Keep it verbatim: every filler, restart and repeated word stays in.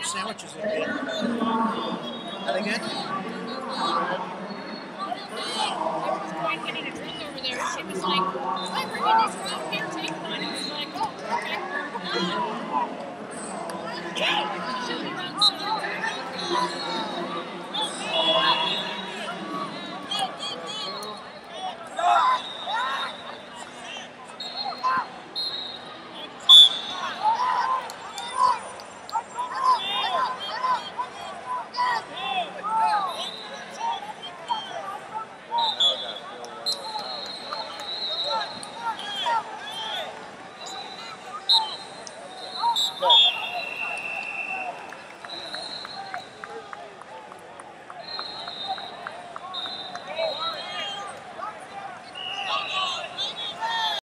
sandwiches in here. Are they good? I was going getting a drink over there, and she was like, "I'm bringing these around here, take one." I was like, "Oh, okay." Should we run some? Go.